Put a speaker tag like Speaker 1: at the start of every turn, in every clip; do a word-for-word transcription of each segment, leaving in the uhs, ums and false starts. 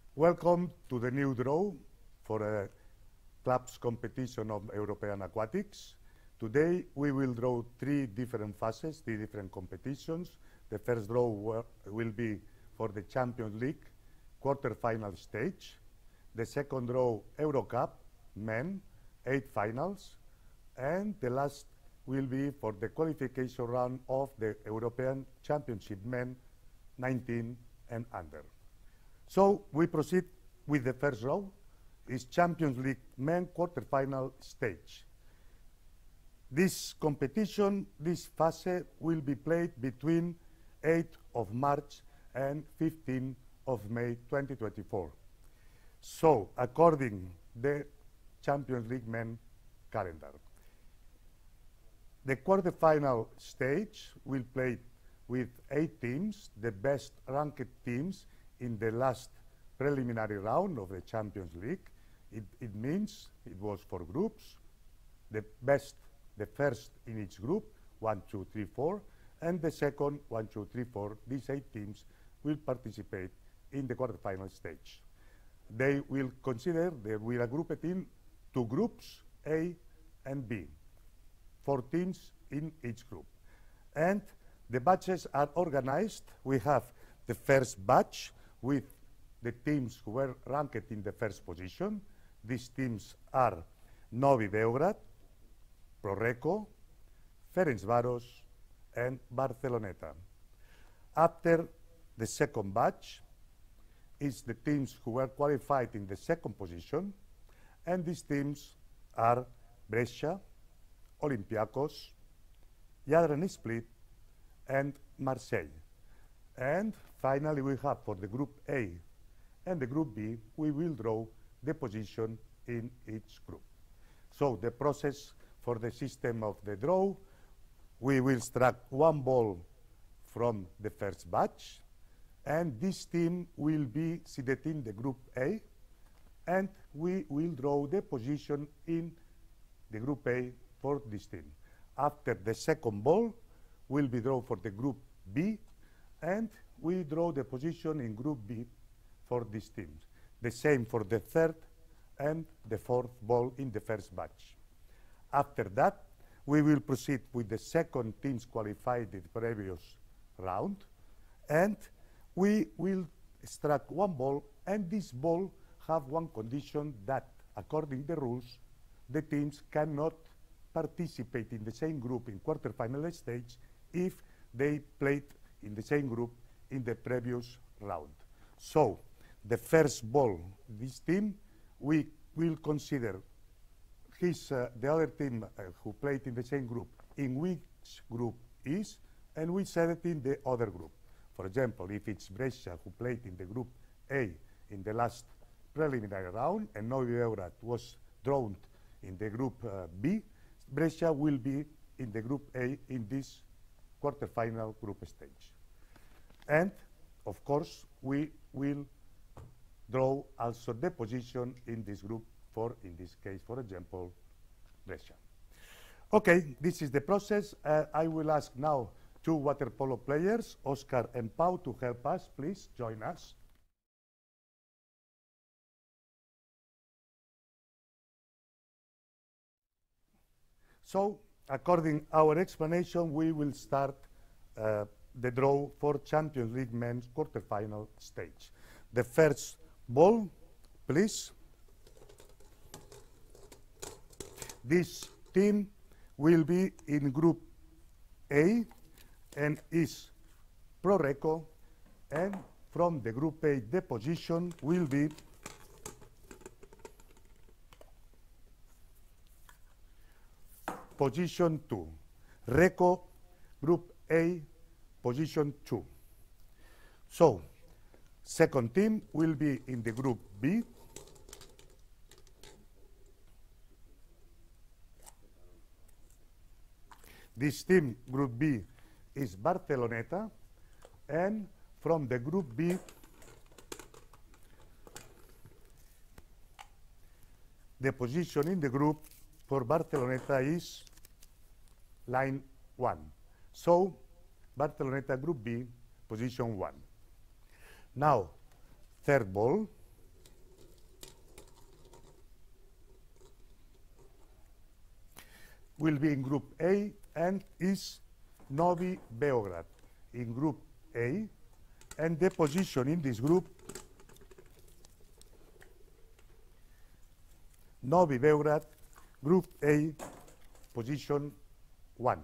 Speaker 1: Welcome to the new draw for a clubs competition of European Aquatics. Today we will draw three different phases, three different competitions. The first draw will be for the Champions League quarter-final stage. The second draw, Eurocup, men, eight finals. And the last will be for the qualification round of the European Championship men, nineteen and under. So we proceed with the first draw. It's Champions League men quarter-final stage. This competition, this phase, will be played between eighth of March and fifteenth of May twenty twenty-four. So, according to the Champions League men calendar. The quarter-final stage will play with eight teams, the best ranked teams in the last preliminary round of the Champions League. It, it means it was for groups, the best, the first in each group, one, two, three, four, and the second, one, two, three, four. These eight teams will participate in the quarterfinal stage. They will consider, they will group it in two groups, A and B, four teams in each group. And the batches are organized. We have the first batch with the teams who were ranked in the first position. These teams are Novi Beograd, Proreco, Ferencváros, and Barceloneta. After the second batch is the teams who were qualified in the second position, and these teams are Brescia, Olympiacos, Jadran Split, and Marseille. And finally we have for the group A and the group B, we will draw the position in each group. So the process for the system of the draw, we will extract one ball from the first batch, and this team will be seated in the group A, and we will draw the position in the group A for this team. After the second ball will be drawn for the group B, and we draw the position in group B for these teams. The same for the third and the fourth ball in the first batch. After that, we will proceed with the second teams qualified in the previous round, and we will extract one ball, and this ball have one condition that, according to the rules, the teams cannot participate in the same group in quarterfinal stage if they played in the same group in the previous round. So, the first ball, this team, we will consider his, uh, the other team uh, who played in the same group, in which group is, and we set it in the other group. For example, if it's Brescia who played in the group A in the last preliminary round, and Novi Beograd was drawn in the group uh, B, Brescia will be in the group A in this quarterfinal group stage. And, of course, we will draw also the position in this group for, in this case, for example, Brescia. Okay, this is the process. Uh, I will ask now two water polo players, Oscar and Pau, to help us. Please join us. So, according to our explanation, we will start uh, the draw for Champions League men's quarterfinal stage. The first ball, please. This team will be in group A and is Proreco, and from the group A the position will be position two. Reco, group A, position two. So, second team will be in the group B. This team, group B, is Barceloneta, and from the group B, the position in the group for Barceloneta is line one. So, Barceloneta group B, position one. Now, third ball, will be in Group A and is Novi Beograd in Group A, and the position in this group, Novi Beograd, Group A, position one.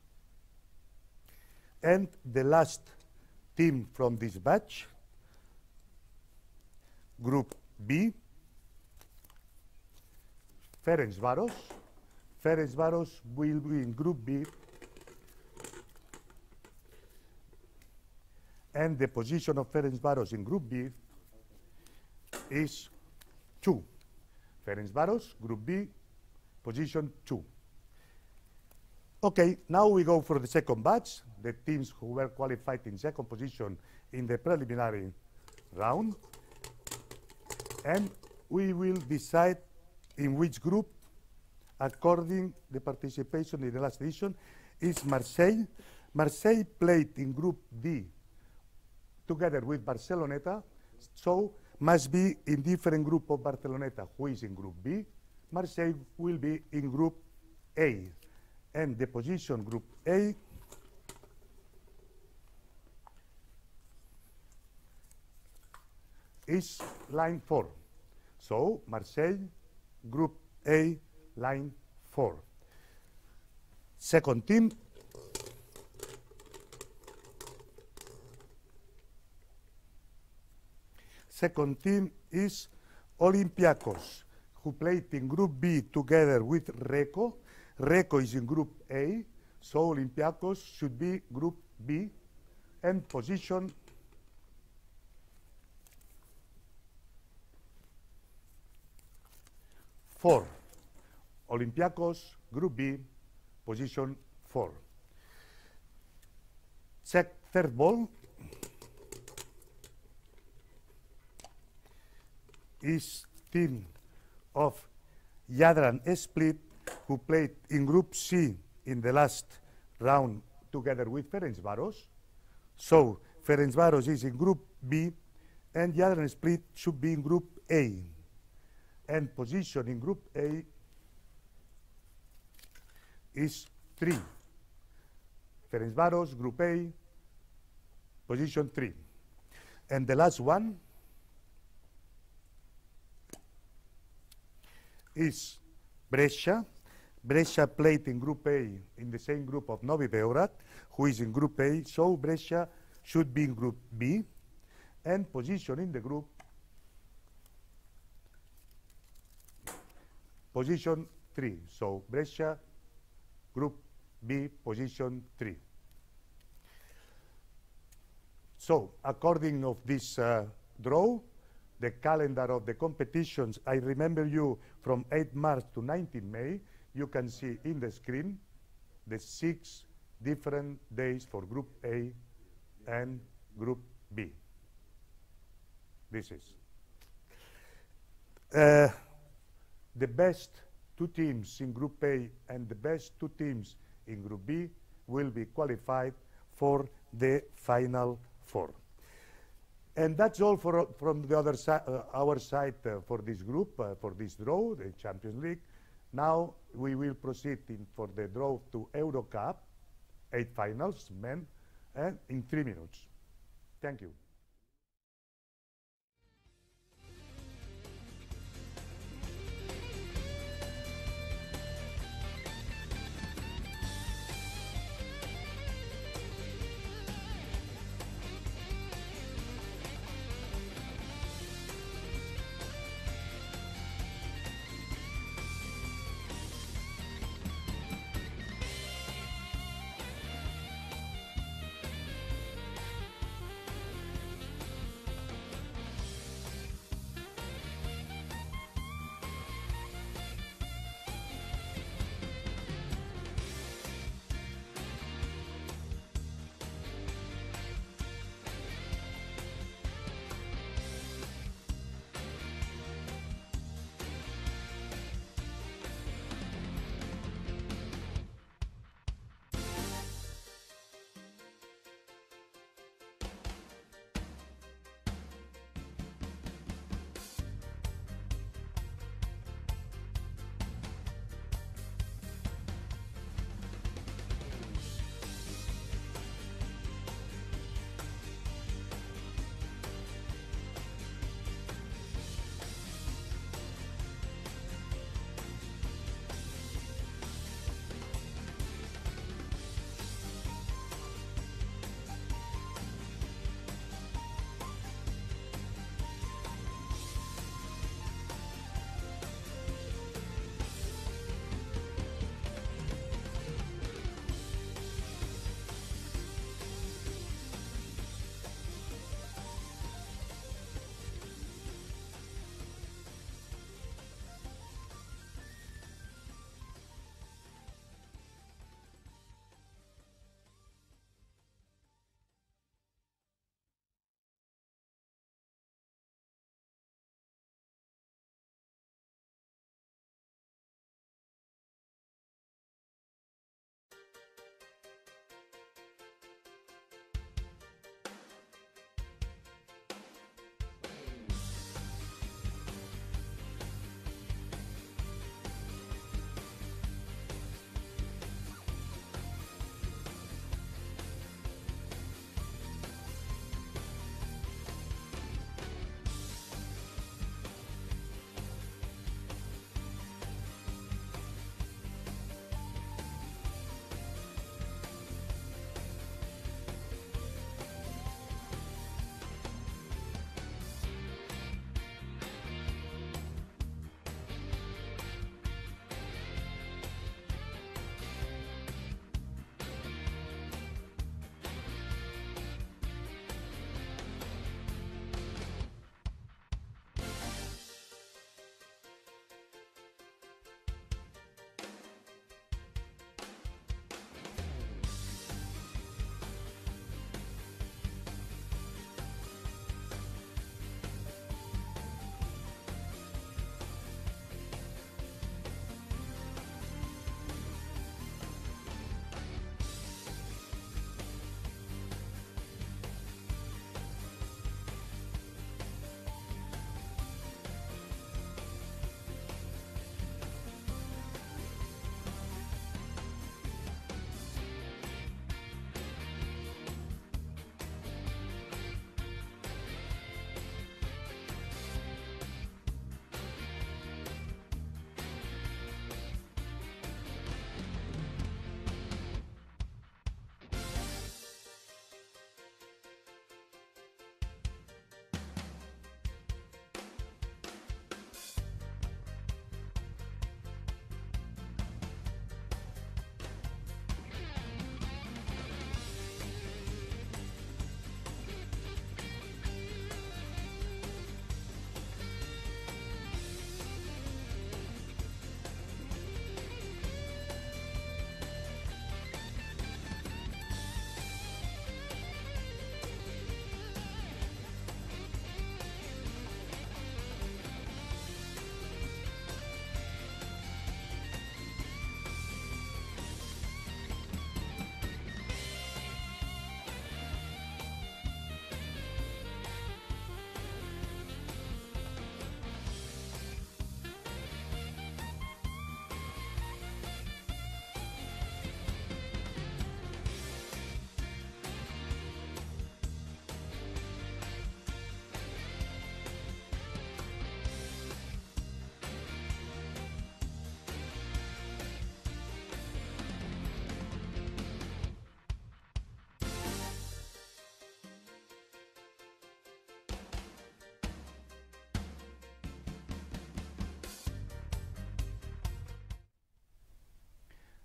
Speaker 1: And the last team from this batch, Group B, Ferencváros. Ferencváros will be in Group B, and the position of Ferencváros in Group B is two. Ferencváros, Group B, position two. Okay, now we go for the second batch, the teams who were qualified in second position in the preliminary round. And we will decide in which group, according the participation in the last edition, is Marseille. Marseille played in Group D together with Barceloneta, so must be in different group of Barceloneta, who is in Group B. Marseille will be in Group A, and the position Group A is line four. So Marseille, Group A, line four. Second team, second team is Olympiacos, who played in Group B together with Reco. Reco is in Group A, so Olympiacos should be Group B, and position four. Olympiacos, Group B, position four. Check third ball is team of Jadran Split, who played in Group C in the last round together with Ferencváros. So Ferencváros is in Group B, and Jadran Split should be in Group A. And position in Group A is three. Ferencváros, Group A, position three. And the last one is Brescia. Brescia played in Group A in the same group of Novi Beograd, who is in Group A, so Brescia should be in Group B, and position in the group, position three. So Brescia, Group B, position three. So according of this uh, draw, the calendar of the competitions, I remember you from eighth March to nineteenth May, you can see in the screen the six different days for Group A and Group B. This is. Uh, the best two teams in Group A and the best two teams in Group B will be qualified for the Final Four. And that's all for, from the other si uh, our side uh, for this group, uh, for this draw, the Champions League. Now we will proceed in for the draw to Euro Cup, eight finals, men, and in three minutes. Thank you.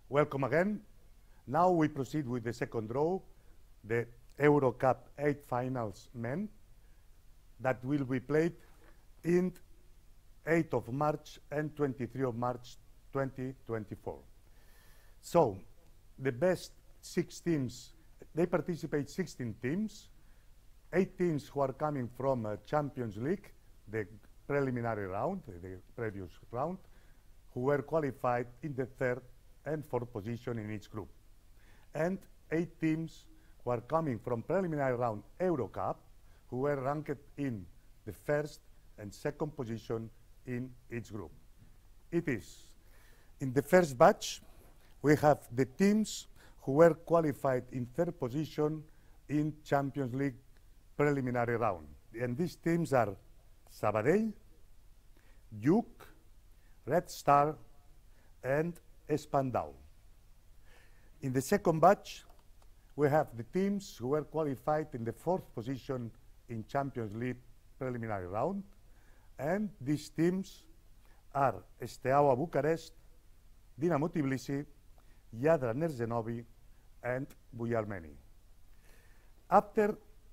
Speaker 1: Welcome again. Now we proceed with the second draw, the Euro Cup eight finals men that will be played in eighth of March and twenty-third of March twenty twenty-four. So the best six teams, they participate sixteen teams, eight teams who are coming from uh, Champions League, the preliminary round, the previous round, who were qualified in the third and fourth position in each group. And eight teams who are coming from preliminary round Euro Cup, who were ranked in the first and second position in each group. It is, in the first batch, we have the teams who were qualified in third position in Champions League preliminary round. And these teams are Sabadell, Duke, Red Star, and Spandau. In the second batch, we have the teams who were qualified in the fourth position in Champions League preliminary round, and these teams are Steaua Bucharest, Dinamo Tbilisi, Yadra Nerzhenovi, and Buyarmeni. After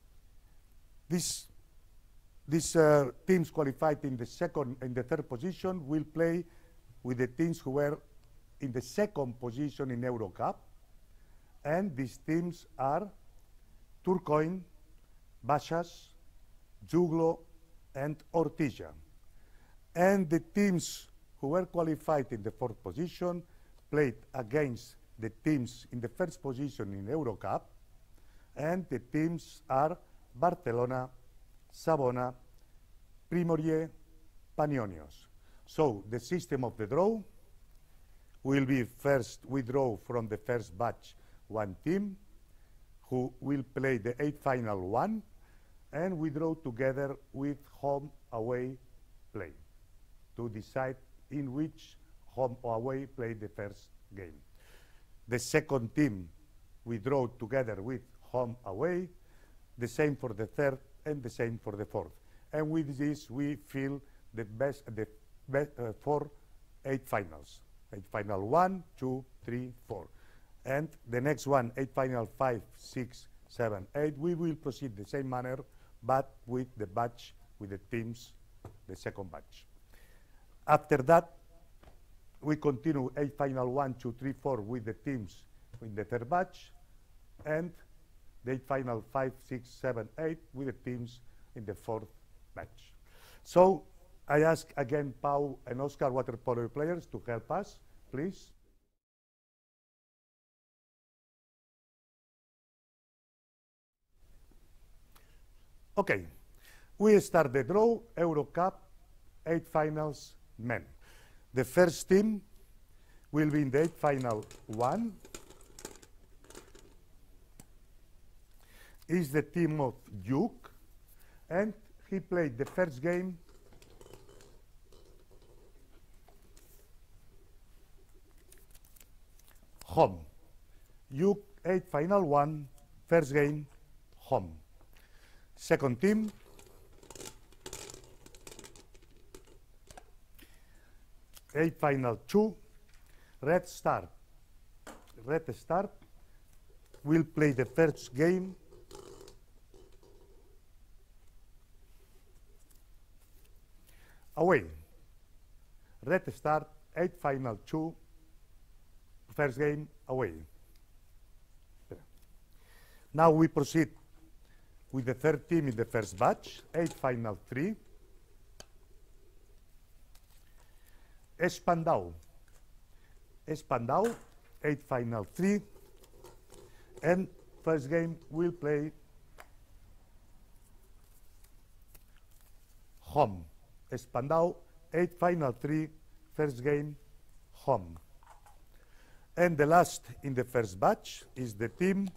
Speaker 1: this, these uh, teams qualified in the second and the third position will play with the teams who were in the second position in Euro Cup, and these teams are Turcoing, Bashas, Juglo, and Ortija. And the teams who were qualified in the fourth position played against the teams in the first position in Euro Cup, and the teams are Barcelona, Savona, Primorje, Panionios. So the system of the draw will be first we draw from the first batch one team who will play the eight final one, and we draw together with home away play to decide in which home or away play the first game. The second team we draw together with home away, the same for the third and the same for the fourth. And with this we fill the best, the best uh, four eight finals. Eight final one, two, three, four. And the next one, eight final five, six, seven, eight, we will proceed the same manner, but with the batch, with the teams, the second batch. After that, we continue eight final one, two, three, four with the teams in the third batch, and the eight final five, six, seven, eight with the teams in the fourth batch. So I ask again Pau and Oscar, water polo players, to help us, please. Okay, we start the draw, Euro Cup, eight finals men. The first team will be in the eight final one. Is the team of Duke, and he played the first game home. Duke eight final one, first game home. Second team, eight final two, Red Star. Red Star will play the first game away. Red Star, eight final two, first game away. Now we proceed with the third team in the first batch, eight final three. Spandau. Spandau, eight final three. And first game will play home. Spandau, eight final three, first game home. And the last in the first batch is the team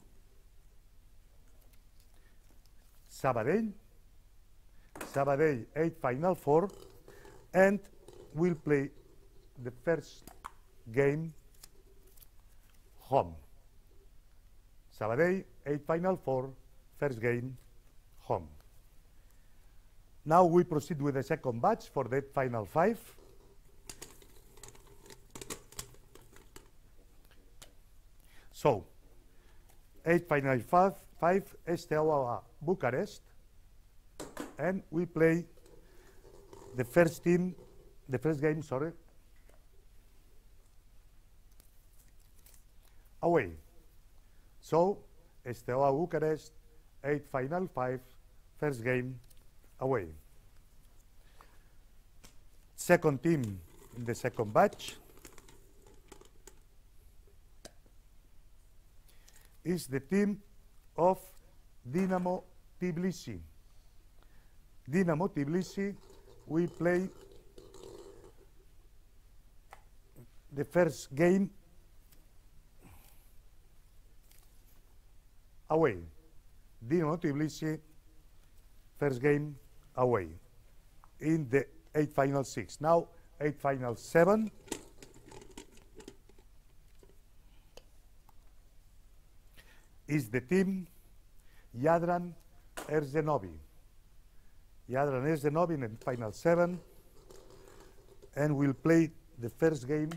Speaker 1: Sabadell. Sabadell, eight final four, and will play the first game home. Sabadell, eight final four, first game home. Now we proceed with the second batch for the final five. So, eight final five, five Steaua Bucharest, and we play the first team, the first game, sorry, away. So, Steaua Bucharest, eight final five, first game away. Second team in the second batch is the team of Dinamo Tbilisi. Dinamo Tbilisi, we play the first game away. Dinamo Tbilisi, first game away in the eight final six. Now, eight final seven. Is the team Jadran Erzenobi. Jadran Erzenobi in final seven, and we'll play the first game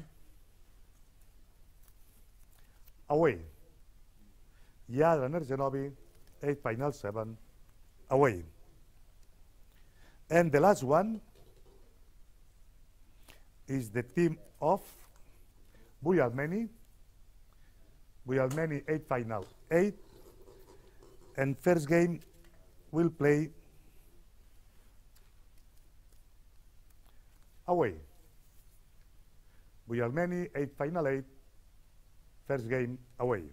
Speaker 1: away. Jadran Erzenobi, eight final seven, away. And the last one is the team of Buyalmeni. Buyalmeni, eight final eight, and first game will play away. Buyalmeni, eight final eight, first game away.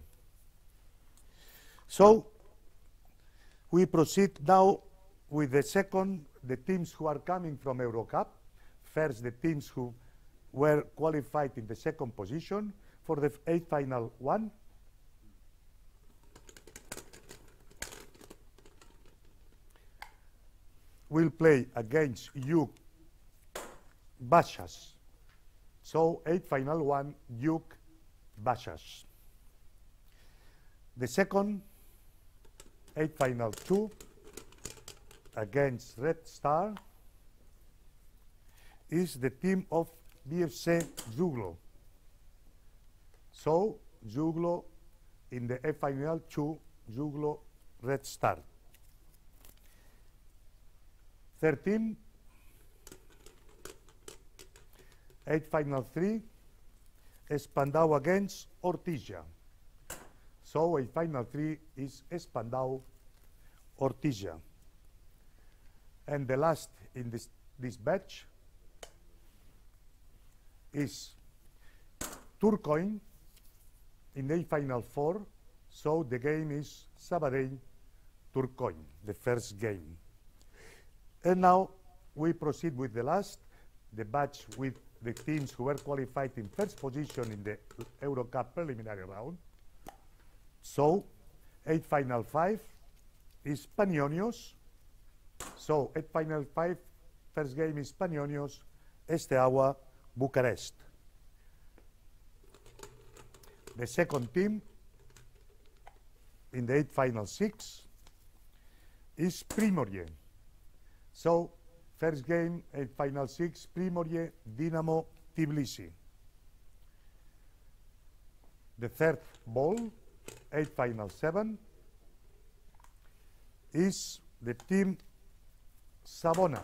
Speaker 1: So we proceed now with the second, the teams who are coming from Eurocup. First, the teams who were qualified in the second position for the eight final one. Will play against U Bashas. So eight final one, U Bashas. The second, eight final two, against Red Star, is the team of B F C Zuglo. So Zuglo in the eight final two, Zuglo Red Star. thirteen, eight final three, Spandau against Ortizia. So eight final three is Spandau Ortizia. And the last in this, this batch is Turcoing in the final four. So the game is Sabadell Turcoing, the first game. And now we proceed with the last, the batch with the teams who were qualified in first position in the Eurocup preliminary round. So, eight final five is Panionios. So, eight final five, first game is Panionios, Steaua Bucharest. The second team in the eight final six is Primorje. So, first game, eight final six, Primorje, Dinamo Tbilisi. The third ball, eight final seven, is the team Savona.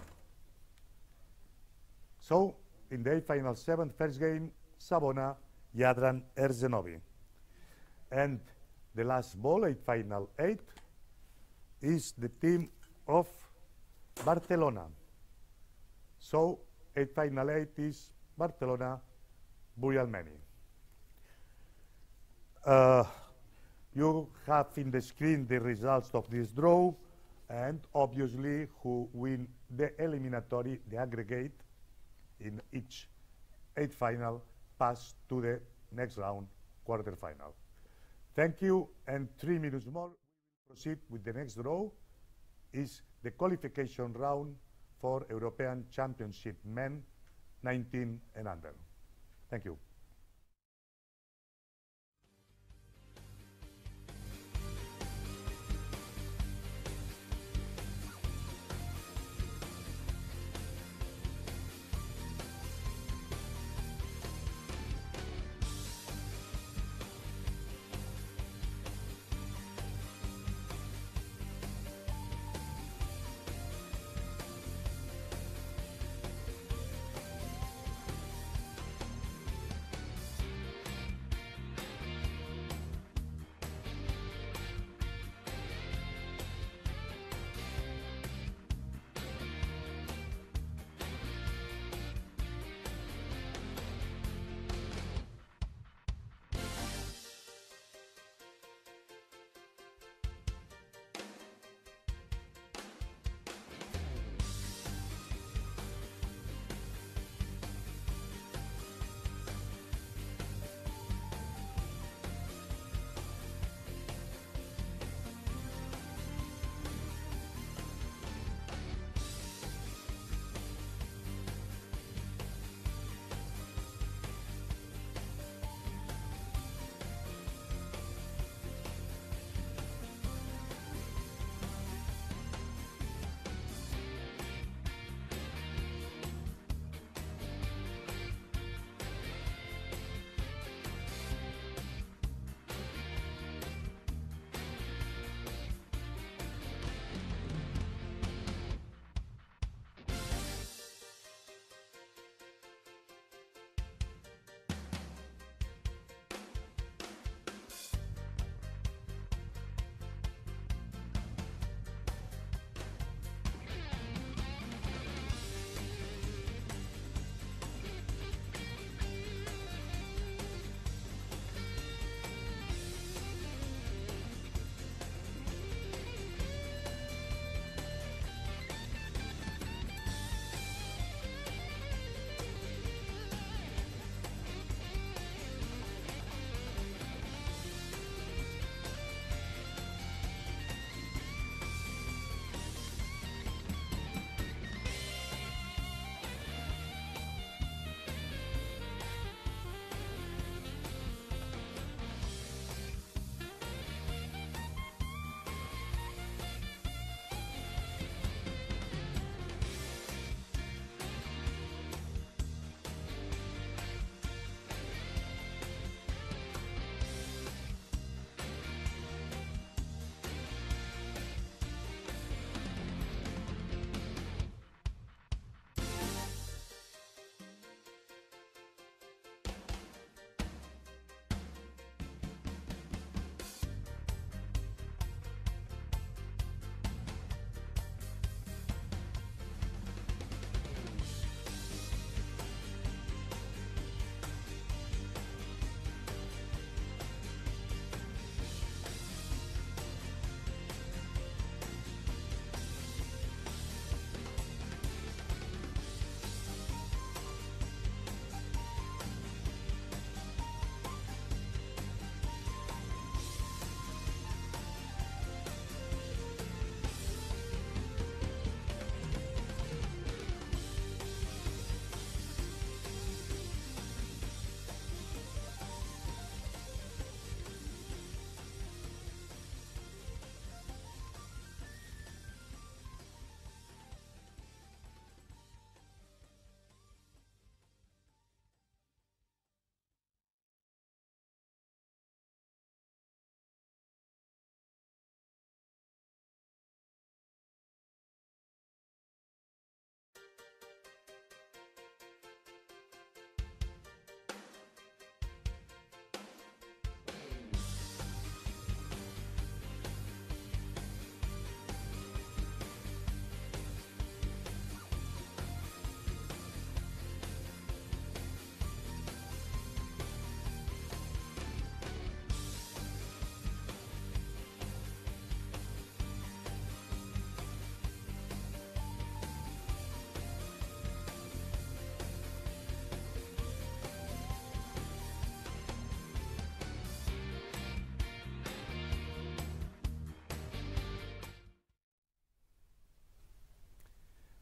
Speaker 1: So, in the eight final seven, first game, Savona, Jadran Erzenobi. And the last ball, eight final eight, is the team of Barcelona. So, eight final eight is Barcelona, Buyalmeni. Uh, you have in the screen the results of this draw, and obviously who win the eliminatory, the aggregate in each eight final pass to the next round, quarterfinal. Thank you, and three minutes more, we will proceed with the next draw, is the qualification round for European Championship Men nineteen and under. Thank you.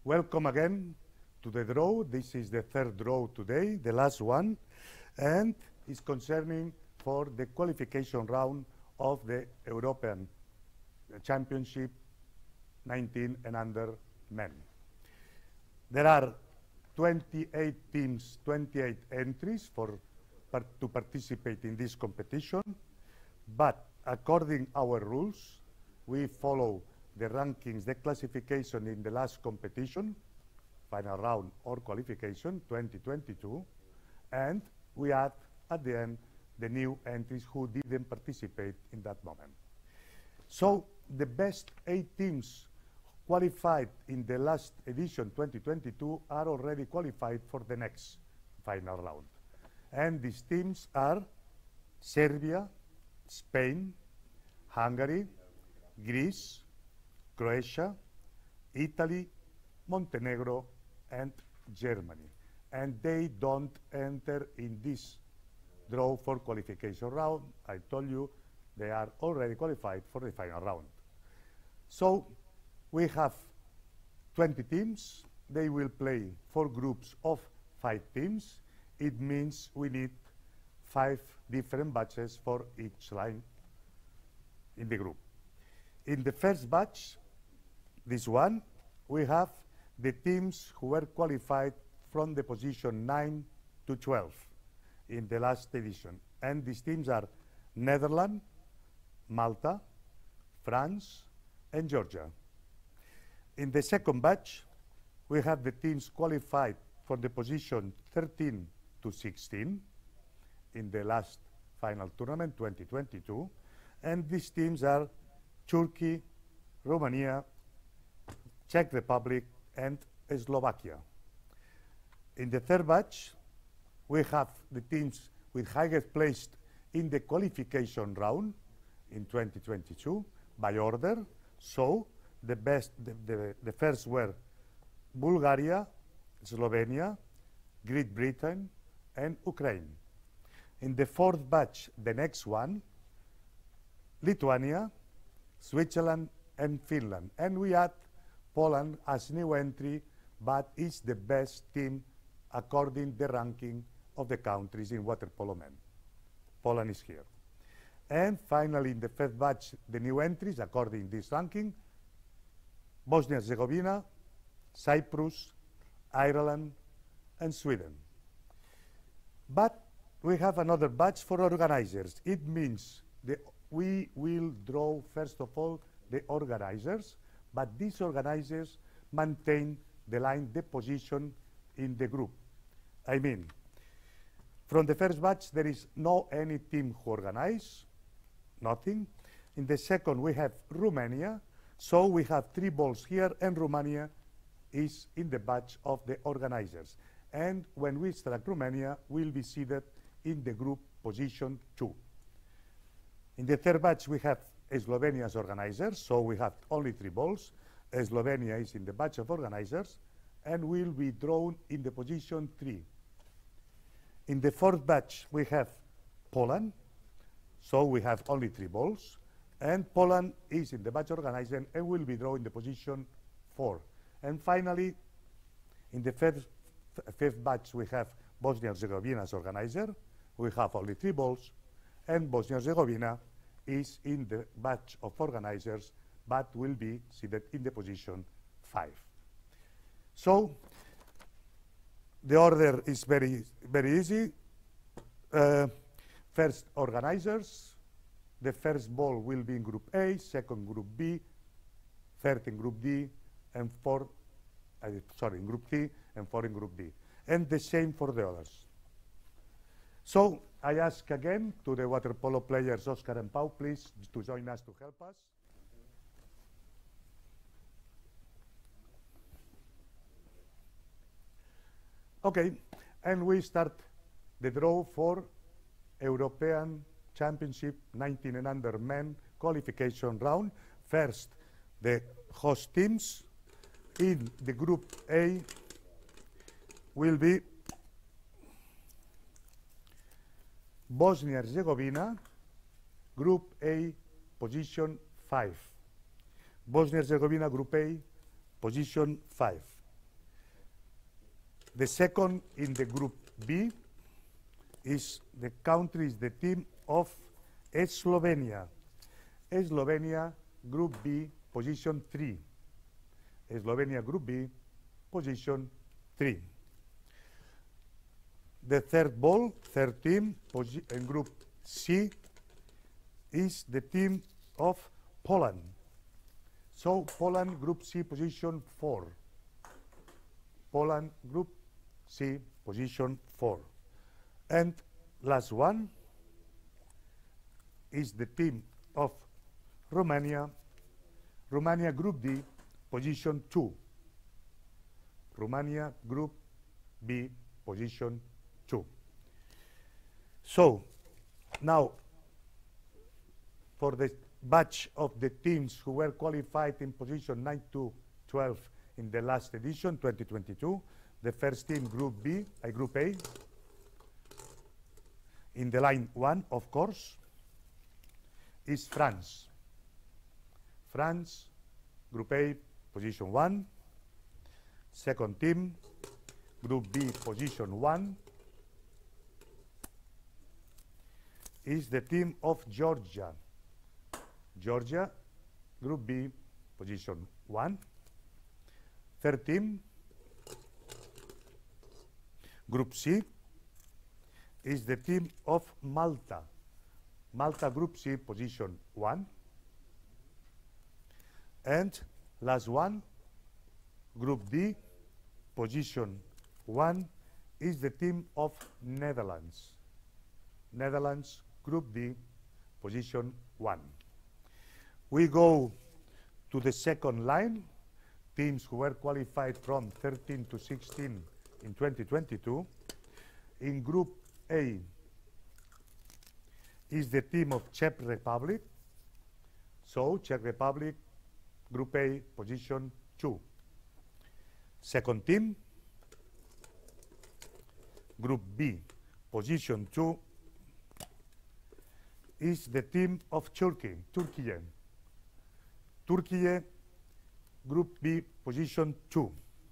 Speaker 1: Welcome again to the draw. This is the third draw today, the last one, and is concerning for the qualification round of the European Championship nineteen and under men. There are twenty-eight teams, twenty-eight entries for part to participate in this competition, but according our rules, we follow the rankings, the classification in the last competition, final round or qualification twenty twenty-two, and we add at the end the new entries who didn't participate in that moment. So the best eight teams qualified in the last edition twenty twenty-two are already qualified for the next final round. And these teams are Serbia, Spain, Hungary, Greece, Croatia, Italy, Montenegro, and Germany. And they don't enter in this draw for qualification round. I told you they are already qualified for the final round. So we have twenty teams. They will play four groups of five teams. It means we need five different batches for each line in the group. In the first batch, this one, we have the teams who were qualified from the position nine to twelve in the last edition. And these teams are Netherlands, Malta, France, and Georgia. In the second batch, we have the teams qualified for the position thirteen to sixteen in the last final tournament, twenty twenty-two. And these teams are Turkey, Romania, Czech Republic, and Slovakia. In the third batch, we have the teams with highest placed in the qualification round in twenty twenty-two by order. So the best, the, the, the first were Bulgaria, Slovenia, Great Britain, and Ukraine. In the fourth batch, the next one, Lithuania, Switzerland, and Finland. And we add Poland as new entry, but is the best team according to the ranking of the countries in water polo men. Poland is here. And finally, in the fifth batch, the new entries according to this ranking, Bosnia and Herzegovina, Cyprus, Ireland, and Sweden. But we have another batch for organizers. It means that we will draw, first of all, the organizers, but these organizers maintain the line, the position in the group. I mean, from the first batch, there is no any team who organize, nothing. In the second, we have Romania, so we have three balls here, and Romania is in the batch of the organizers. And when we select Romania, we'll be seated in the group position two. In the third batch, we have Slovenia as organizers, so we have only three balls. Slovenia is in the batch of organizers, and will be drawn in the position three. In the fourth batch, we have Poland, so we have only three balls, and Poland is in the batch organizer and will be drawn in the position four. And finally, in the fifth, fifth batch, we have Bosnia and Herzegovina as organizer. We have only three balls, and Bosnia and Herzegovina is in the batch of organizers, but will be seated in the position five. So the order is very, very easy. Uh, first, organizers. The first ball will be in Group A, second Group B, third in Group D, and fourth, uh, sorry, in Group C, and fourth in Group D. And the same for the others. So I ask again to the water polo players, Oscar and Pau, please, to join us to help us. Okay, and we start the draw for European Championship nineteen and under men qualification round. First, the host teams in the Group A will be Bosnia and Herzegovina, Group A, position five. Bosnia and Herzegovina, Group A, position five. The second in the group B is the country is the team of Slovenia. Slovenia, group B, position three. Slovenia, group B, position three. The third ball, third team in group C is the team of Poland. So Poland, group C, position four. Poland, group C, position four. And last one is the team of Romania. Romania, group D, position two. Romania, group B, position two. So now for the batch of the teams who were qualified in position nine to twelve in the last edition, twenty twenty-two, the first team, group B, uh, group A, in the line one, of course, is France. France, group A, position one. Second team, group B, position one, is the team of Georgia. Georgia, group B, position one. Third team, group C, is the team of Malta. Malta, group C, position one. And last one, group D, position one, is the team of Netherlands. Netherlands, group D, position one. We go to the second line, teams who were qualified from thirteen to sixteen in twenty twenty-two. In group A is the team of Czech Republic. So Czech Republic, group A, position two. Second team, group B, position two, is the team of Turkey, Turkey. Turkey, group B, position two.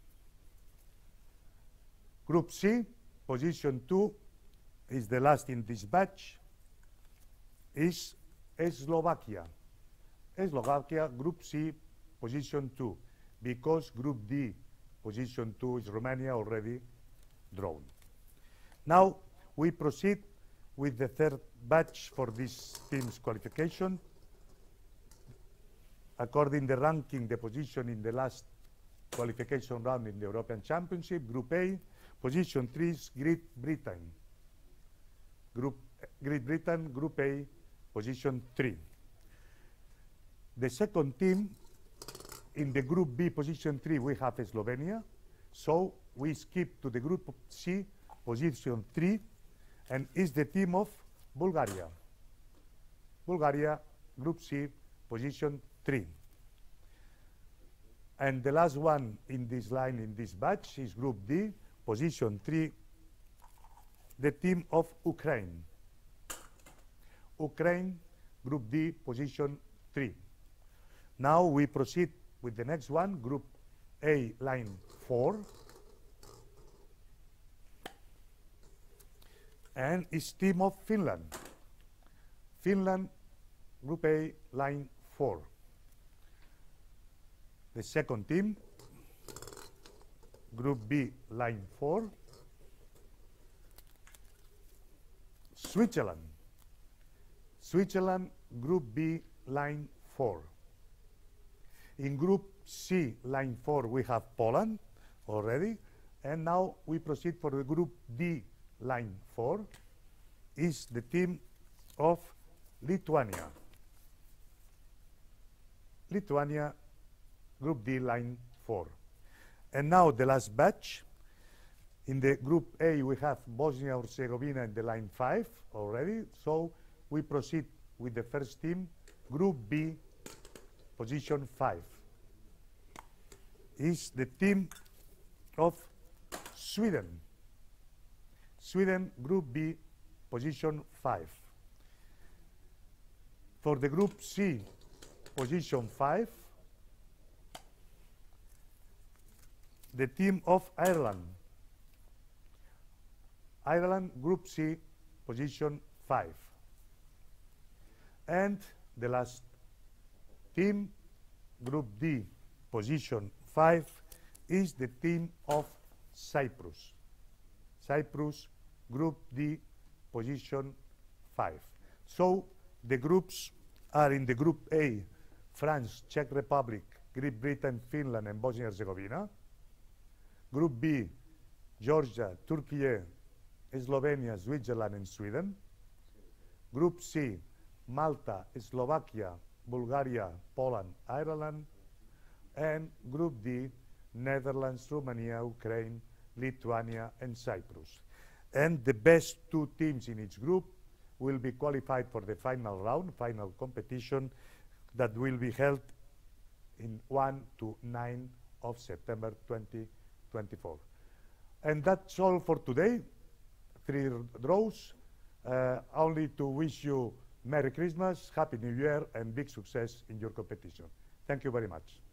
Speaker 1: Group C, position two, is the last in this batch, is Slovakia. Slovakia, group C, position two, because group D, position two, is Romania already drawn. Now we proceed with the third batch for this team's qualification. According to the ranking, the position in the last qualification round in the European Championship, Group A, position three is Great Britain. Group Great Britain, Group A, position three. The second team in the Group B, position three, we have Slovenia. So we skip to the Group C, position three, and is the team of Bulgaria. Bulgaria, Group C, position three. And the last one in this line, in this batch, is Group D, position three, the team of Ukraine. Ukraine, Group D, position three. Now we proceed with the next one, Group A, line four. And is team of Finland. Finland, Group A, line four. The second team, Group B, line four. Switzerland. Switzerland, Group B, line four. In Group C, line four, we have Poland already. And now we proceed for the Group D, line four, is the team of Lithuania. Lithuania, Group D, line four. And now the last batch. In the Group A, we have Bosnia-Herzegovina in the line five already. So we proceed with the first team, Group B, position five. Is the team of Sweden. Sweden, Group B, position five. For the Group C, position five, the team of Ireland. Ireland, Group C, position five. And the last team, Group D, position five, is the team of Cyprus. Cyprus, Group D, position five. So the groups are in the Group A, France, Czech Republic, Great Britain, Finland, and Bosnia and Herzegovina. Group B, Georgia, Turkey, Slovenia, Switzerland, and Sweden. Group C, Malta, Slovakia, Bulgaria, Poland, Ireland. And Group D, Netherlands, Romania, Ukraine, Lithuania, and Cyprus. And the best two teams in each group will be qualified for the final round, final competition that will be held in one to nine of September twenty twenty-four. And that's all for today. Three draws. Uh, only to wish you Merry Christmas, Happy New Year, and big success in your competition. Thank you very much.